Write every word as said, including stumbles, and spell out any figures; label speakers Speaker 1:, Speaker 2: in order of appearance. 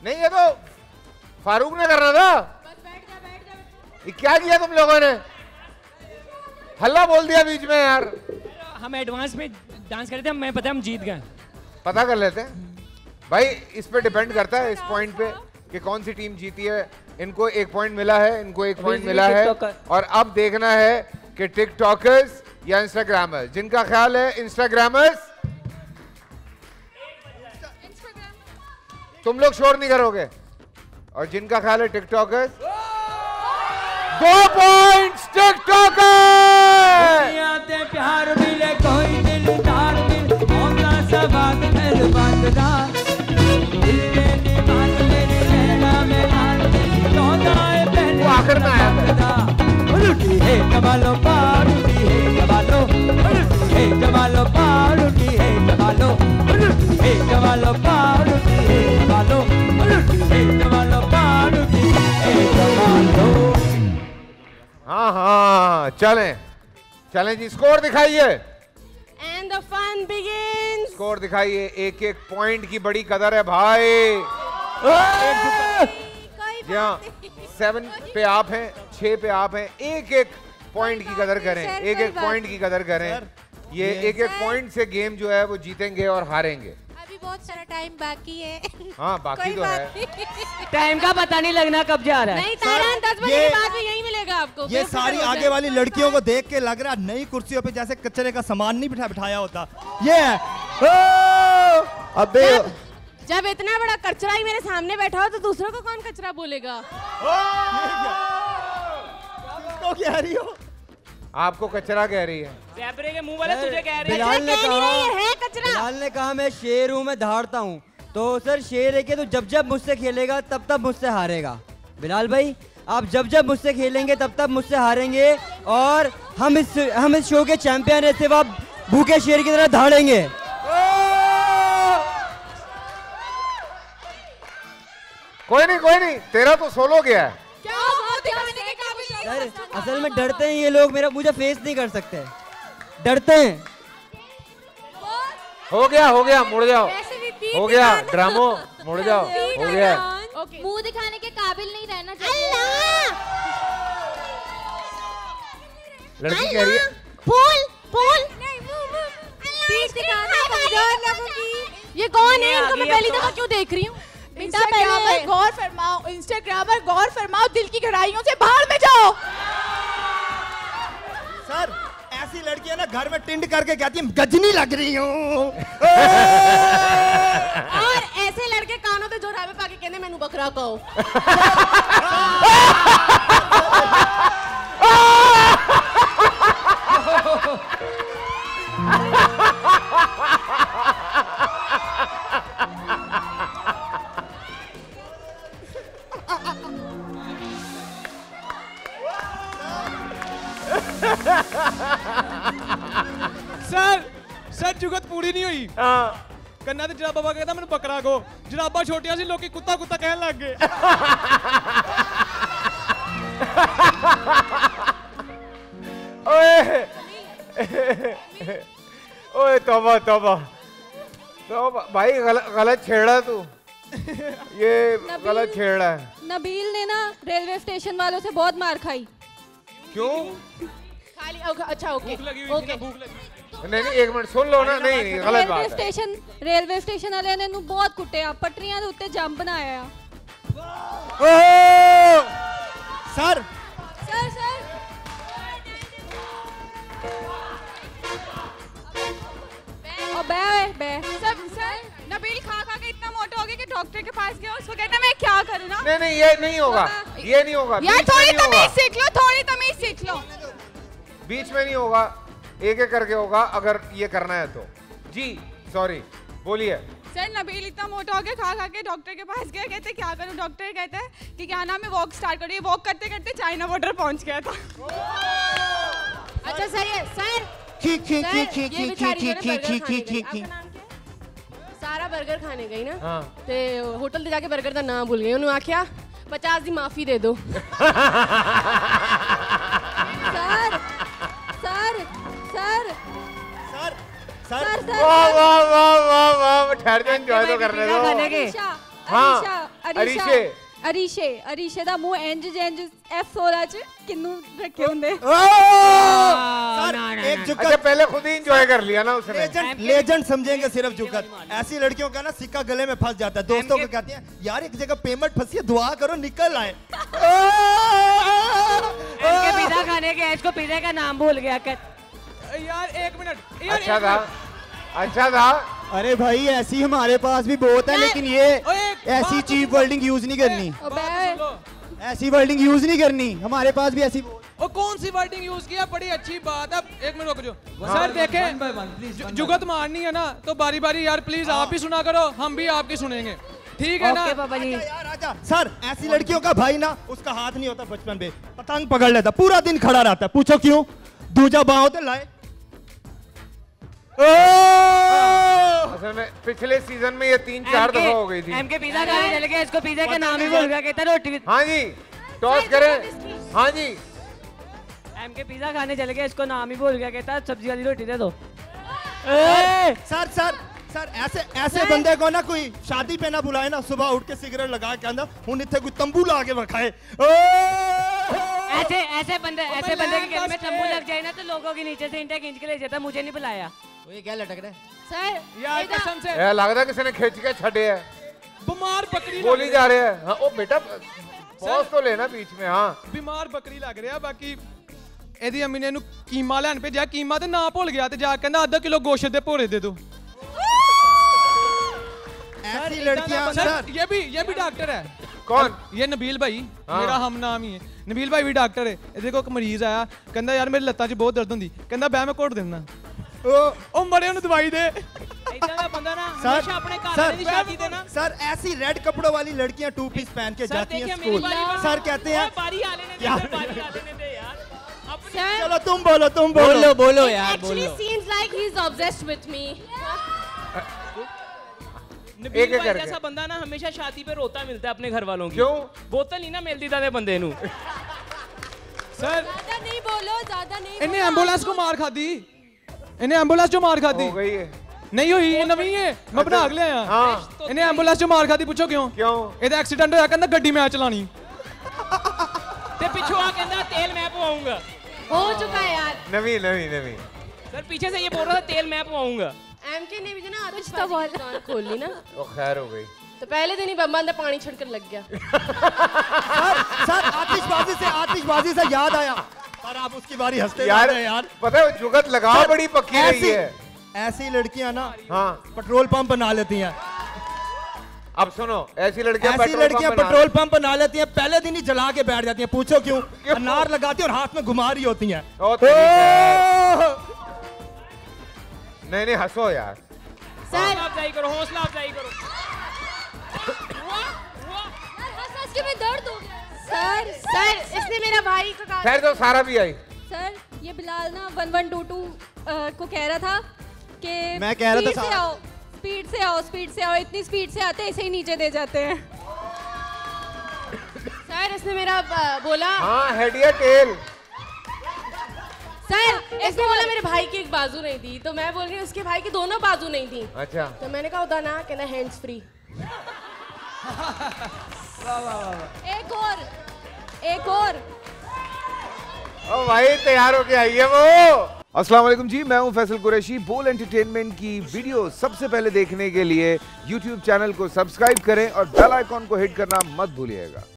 Speaker 1: नहीं ये तो फारूक ने करना था।
Speaker 2: बस बैठ जा बैठ जा।
Speaker 1: ये क्या किया तुम लोगों ने? हल्ला बोल दिया बीच में यार।
Speaker 3: हम एडवांस में डांस कर रहे थे, हमें पता है हम जीत गए।
Speaker 1: पता कर लेते हैं भाई, इस पे डिपेंड करता है इस पॉइंट पे कि कौन सी टीम जीती है। इनको एक पॉइंट मिला है, इनको एक पॉइंट मिला है, और अब देखना है कि टिकटॉकर्स या इंस्टाग्रामर्स। जिनका ख्याल है इंस्टाग्रामर्स, तुम लोग शोर नहीं करोगे, और जिनका ख्याल है टिकटॉकर्स, दो पॉइंट्स टिकटॉकर।
Speaker 4: प्यार मिले कोई दिलदार दिल होना सवाद दिल बंददा दिल के बात मेरे नैना में हाल तोदा है पहले
Speaker 1: वो आखिर में आया था।
Speaker 4: लुटी है जमालो पारुटी है जमालो लुटी है जमालो पारुटी है जमालो लुटी है जमालो पारुटी है जमालो लुटी है जमालो पारुटी है जमालो।
Speaker 1: हाँ हाँ चलें चलें जी, स्कोर दिखाइए।
Speaker 2: And the fun begins.
Speaker 1: Score दिखाइए। एक एक पॉइंट की बड़ी कदर है भाई। जी हाँ, सेवन पे आप हैं, छह पे आप हैं। एक एक पॉइंट की कदर करें, एक एक पॉइंट की कदर करें। ये एक एक पॉइंट से गेम जो है वो जीतेंगे और हारेंगे।
Speaker 2: अभी बहुत सारा टाइम बाकी है।
Speaker 1: हाँ बाकी तो है।
Speaker 3: टाइम का पता नहीं लगना कब जा रहा है।
Speaker 2: नहीं तारान, दस बजे के बाद में यही मिलेगा आपको।
Speaker 5: ये सारी आगे वाली लड़कियों को देख के लग रहा नई कुर्सियों पे जैसे कचरे का सामान नहीं बिठा बिठाया होता। ये
Speaker 1: अबे
Speaker 2: जब इतना बड़ा कचरा ही मेरे सामने बैठा हो तो दूसरों को कौन कचरा बोलेगा?
Speaker 5: तो कह रही हो?
Speaker 1: आपको कचरा कह रही है।
Speaker 3: ज़ेबरे के मुंह वाले तुझे कह रहे हैं।
Speaker 4: बिलाल ने कहा,
Speaker 2: है कचरा।
Speaker 4: बिलाल ने कहा मैं शेर हूँ, मैं धाड़ता हूँ। तो सर शेर है कि तो जब जब मुझसे खेलेगा तब तब मुझसे हारेगा। बिलाल भाई आप जब जब मुझसे खेलेंगे तब तब मुझसे हारेंगे, और हम इस हम इस शो के चैंपियन है, सिर्फ आप भूखे शेर की तरह धाड़ेंगे।
Speaker 1: कोई नहीं कोई नहीं, तेरा तो सोलो गया है।
Speaker 2: क्या हुआ? दिखाने के काबिल नहीं।
Speaker 4: सर असल में डरते हैं ये लोग, मेरा मुझे फेस नहीं कर सकते, डरते हैं।
Speaker 1: हो गया हो गया, मुड़ जाओ। हो गया ड्रामो, मुड़ जाओ। हो गया।
Speaker 2: मुंह दिखाने के काबिल नहीं रहना चाहिए।
Speaker 1: लड़की कह रही है
Speaker 2: फूल फूल नहीं, मुंह मुंह पीठ दिखाना कमजोर लोगों की। ये कौन है? इनको मैं पहली दफा क्यों देख रही हूँ?
Speaker 6: इंस्टाग्रामर गौर फरमाओ, इंस्टाग्रामर गौर फरमाओ, दिल की गहराइयों से बाहर में जाओ।
Speaker 5: सर ऐसी लड़कियां ना घर में टिंड करके कहती है गजनी लग रही हूँ।
Speaker 2: और ऐसे लड़के कानों पे जोराबे पाके कहने मैनू बकरा कहो।
Speaker 7: सर सर जुगत पूरी नहीं हुई। कन्ना ते जनाबा कहता मैंने बकरा को, जनाबा छोटिया सी लोग कुत्ता कुत्ता कहने लग गए।
Speaker 1: ओए ओए तौबा तौबा तौबा भाई, गलत गलत छेड़ा तू। ये गलत छेड़ा है।
Speaker 6: नबील ने ना रेलवे स्टेशन वालों से बहुत मार खाई।
Speaker 1: क्यों?
Speaker 2: खाली अच्छा ओके
Speaker 7: भूख लगी हुई थी ना, भूख लगी।
Speaker 1: नहीं नहीं एक मिनट सुन लो ना। नहीं नहीं गलत बात है।
Speaker 6: स्टेशन रेलवे स्टेशन वाले ने बहुत कुटिया, पटरियां दे उत्ते जंप बनाया।
Speaker 5: सर
Speaker 6: सर सर और बे बे
Speaker 8: सब सर नबील खा खा के इतना मोटा हो गया कि डॉक्टर के पास गया, उसको कहता मैं क्या करूँ ना।
Speaker 1: नहीं नहीं ये नहीं होगा, ये नहीं होगा।
Speaker 8: यार थोड़ी तमीज सीख लो, थोड़ी तमीज सीख लो।
Speaker 1: बीच में नहीं होगा, एक एक करके होगा अगर ये करना है तो। जी सॉरी बोलिए।
Speaker 8: सर नबील इतना मोटा हो गया, खा खा के डॉक्टर के पास गया, कहते क्या करूं? डॉक्टर कहता है कि क्या नाम है वॉक स्टार्ट करिए। वॉक करते करते चाइना बॉर्डर पहुंच गया था।
Speaker 2: अच्छा सर ये सर
Speaker 5: खी खी खी खी
Speaker 2: ये
Speaker 5: खी
Speaker 2: बेचारी
Speaker 5: खी
Speaker 2: जो
Speaker 5: खी
Speaker 2: है
Speaker 5: खी
Speaker 2: बर्गर
Speaker 5: खी
Speaker 2: खाने
Speaker 5: खी
Speaker 2: गई।
Speaker 5: खी
Speaker 2: आपका नाम क्या है? सारा बर्गर खाने गई ना।
Speaker 1: हाँ।
Speaker 2: ते होटल ते जाके बर्गर दा नाम भूल गई। उन्होंने आख्या पचास दी माफी दे दो।
Speaker 6: Sir sir sir
Speaker 5: sir
Speaker 6: sir
Speaker 1: वाह वाह वाह वाह वाह, ठहर जाओ, एंजॉय तो करने दो।
Speaker 6: अलीशा
Speaker 1: हाँ।
Speaker 6: अलीशा
Speaker 1: ਅਰੀਸ਼ੇ
Speaker 8: ਅਰੀਸ਼ੇ ਅਰੀਸ਼ੇ ਦਾ ਮੂੰਹ ਇੰਜ ਇੰਜ ਐਫ ਸੋਲਾ ਚ ਕਿੰਨੂੰ ਰੱਖੇ ਹੁੰਦੇ
Speaker 5: सर एक जुगत
Speaker 1: अच्छा पहले खुद ही एंजॉय कर लिया ना उसने
Speaker 5: लेजेंड लेजेंड समझेंगे सिर्फ जुगत। ऐसी लड़कियों का ना सिक्का गले में फंस जाता है। दोस्तों को कहते हैं यार एक जगह पेमेंट फंसी है, दुआ करो निकल आए।
Speaker 3: इनके पिज्जा खाने के इसको पिज्जा का नाम भूल गया कर।
Speaker 7: यार एक मिनट यार
Speaker 1: अच्छा था अच्छा था।
Speaker 9: अरे भाई ऐसी हमारे पास भी बहुत है, लेकिन ये ऐसी चीप वर्डिंग यूज नहीं करनी, ऐसी वर्डिंग यूज नहीं करनी। हमारे पास भी ऐसी
Speaker 7: और कौन सी वर्डिंग यूज किया, बड़ी अच्छी बात है। एक मिनट रुक जाओ सर, देखें जुगत मारनी है ना तो बारी बारी यार प्लीज आप भी सुना करो, हम भी आपकी सुनेंगे, ठीक है ना
Speaker 3: पापा जी।
Speaker 5: यार आजा सर, ऐसी लड़कियों का भाई ना उसका हाथ नहीं होता बचपन में, पतंग पकड़ लेता, पूरा दिन खड़ा रहता है। पूछो क्यों? दूजा बाहों तो लाए।
Speaker 1: असल में पिछले सीजन में ये तीन चार दफा हो गई थी।
Speaker 3: एम के पिज्जा खाने चले गए, इसको पिज्जा का नाम ही भूल गया, कहता रोटी।
Speaker 1: हाँ जी टॉस करें। हाँ जी
Speaker 3: एम के पिज्जा खाने चले गए, इसको नाम ही भूल गया, कहता सब्जी वाली रोटी दे दो।
Speaker 5: सर सर सर ऐसे ऐसे बंदे को ना कोई शादी पे ना बुलाए ना, सुबह उठ के सिगरेट लगा के अंदर हूं इतने कोई तंबू ला के रखाए।
Speaker 3: ऐसे ऐसे बंदे ऐसे बंदे के गले में तंबू लग जाए ना तो लोगों के नीचे से इंटा खींच के ले जाता, मुझे नहीं बुलाया।
Speaker 4: ये क्या लटक रहा है
Speaker 2: सर?
Speaker 7: यार कसम से
Speaker 1: ये लगता है किसी ने खींच के छड़े है,
Speaker 7: बीमार बकरी
Speaker 1: बोली जा रहे हैं। हाँ ओ बेटा पॉज तो लेना बीच में। हाँ
Speaker 7: बीमार बकरी लग रहा, बाकी ਇਹਦੀ ਅੰਮੀ ਨੇ ਇਹਨੂੰ ਕੀਮਾ ਲੈਣ ਭੇਜਿਆ, ਕੀਮਾ ਤੇ ਨਾ ਭੁੱਲ ਗਿਆ ਤੇ ਜਾ ਕਹਿੰਦਾ ਅੱਧਾ ਕਿਲੋ ਗੋਸ਼ਤ ਦੇ ਭੋਰੇ ਦੇ ਦਿਓ।
Speaker 5: ऐसी लड़कियां
Speaker 7: सर ये भी ये भी डॉक्टर है।
Speaker 1: कौन?
Speaker 7: ये नबील भाई,
Speaker 1: हाँ।
Speaker 7: मेरा हम नाम ही है। नबील भाई भी डॉक्टर है। ये देखो एक मरीज आया, कहंदा यार मेरी लत्तां 'ਚ बहुत दर्द ਹੁੰਦੀ, ਕਹਿੰਦਾ ਬੈ ਮੈਂ ਘੋਟ ਦੇਣਾ। ਉਹ ਮੜੇ ਉਹਨੂੰ ਦਵਾਈ ਦੇ।
Speaker 3: इतना का बंदा ना
Speaker 5: सर
Speaker 3: हमेशा अपने घर
Speaker 5: सर
Speaker 3: वाले की शादी देना।
Speaker 5: सर ऐसी रेड कपड़ों वाली लड़कियां टू पीस पहन के
Speaker 3: सर
Speaker 5: जाती हैं
Speaker 3: देखिए मेरी
Speaker 5: स्कूल।
Speaker 3: बारी
Speaker 5: सर कहते हैं
Speaker 3: बारी आ लेने दे, सर, बारी आ लेने दे यार। अपने
Speaker 5: चलो तुम बोलो तुम बोलो
Speaker 4: बोलो बोलो यार
Speaker 2: Actually
Speaker 4: बोलो।
Speaker 2: seems like he's obsessed with me.
Speaker 3: Nabeel
Speaker 1: एक एक
Speaker 3: भाई
Speaker 1: करके।
Speaker 3: जैसा बंदा ना हमेशा शादी पे रोता मिलता है अपने घर वालों की।
Speaker 1: क्यों?
Speaker 3: बोतल नहीं ना मिलती था बंदे नू।
Speaker 7: सर
Speaker 2: ज्यादा नहीं बोलो, ज्यादा नहीं
Speaker 7: ਇਹਨੇ
Speaker 2: बोलो।
Speaker 7: ਐਂਬੂਲੈਂਸ ਕੋ ਮਾਰ ਖਾਦੀ, ਇਹਨੇ ਐਂਬੂਲੈਂਸ 'ਚੋਂ ਮਾਰ ਖਾਦੀ।
Speaker 1: हो गई है।
Speaker 7: ਨਹੀਂ ਹੋਈ, ਇਹ ਨਵੀਂ ਹੈ, ਮੈਂ ਬਣਾ ਕੇ ਲਿਆਇਆ।
Speaker 1: हाँ
Speaker 7: ਇਹਨੇ ਐਂਬੂਲੈਂਸ 'ਚੋਂ ਮਾਰ ਖਾਦੀ, ਪੁੱਛੋ ਕਿਉਂ?
Speaker 1: क्यों?
Speaker 7: ਇਹਦਾ ਐਕਸੀਡੈਂਟ ਹੋਇਆ, ਕਹਿੰਦਾ ਗੱਡੀ ਮੈਂ ਚਲਾਣੀ।
Speaker 3: ते पिछू आ कहता तेल मैं पवाऊंगा।
Speaker 2: हो चुका है यार।
Speaker 1: नवी नवी नवी
Speaker 3: सर पीछे से ये बोल रहा था तेल मैं पवाऊंगा।
Speaker 2: एम के ने भी जो ना कुछ तो बोल दुकान खोल ली ना,
Speaker 1: वो खैर हो गई।
Speaker 2: तो पहले दिन ही बम्बा अंदर पानी छिड़कर लग गया।
Speaker 5: सर सर आतिशबाजी से आतिशबाजी से याद आया, पर आप उसकी बारी हंसते
Speaker 1: यार
Speaker 5: यार यार
Speaker 1: पता है जुगत लगा बड़ी पक्की रही
Speaker 5: ऐसी
Speaker 1: है।
Speaker 5: ऐसी लड़कियां ना
Speaker 1: हाँ
Speaker 5: पेट्रोल पंप बना लेती हैं।
Speaker 1: अब सुनो, ऐसी लड़कियां
Speaker 5: ऐसी
Speaker 1: पेट्रोल
Speaker 5: लड़कियां
Speaker 1: पंप बना-
Speaker 5: पेट्रोल पंप बना लेती हैं, पहले दिन ही जला के बैठ जाती हैं। पूछो क्यों? अनार लगाती हैं और हाथ में घुमा रही होती हैं।
Speaker 1: ओ, तेरी खैर। नहीं नहीं हंसो यार।
Speaker 3: हौसला अफजाई करो, हौसला अफजाई करो।
Speaker 2: हंस हंस के मैं दर्द हो गया। सर सर इसने मेरा भाई को कहा।
Speaker 1: खैर तो सारा भी आई।
Speaker 8: सर ये बिलाल ना वन वन टू टू को कह रहा था कि
Speaker 9: मैं कह रहा था
Speaker 8: स्पीड से
Speaker 9: साहब।
Speaker 8: आओ, स्पीड से आओ, स्पीड से आओ। इतनी स्पीड से आते ऐसे ही नीचे दे जाते हैं।
Speaker 2: सर इसने मेरा अ, बोला।
Speaker 1: हाँ हेड या टेल।
Speaker 2: सर इसने बोला मेरे भाई की एक बाजू नहीं थी, तो मैं बोल रही हूँ उसके भाई की दोनों बाजू नहीं थी।
Speaker 1: अच्छा
Speaker 2: तो मैंने कहा उदा ना कहना हैंड्स फ्री।
Speaker 8: एक और एक और
Speaker 1: ओ भाई तैयार होके आई है वो। अस्सलाम वालेकुम जी, मैं हूं फैसल कुरैशी। बोल एंटरटेनमेंट की वीडियो सबसे पहले देखने के लिए यूट्यूब चैनल को सब्सक्राइब करें और बेल आइकॉन को हिट करना मत भूलिएगा।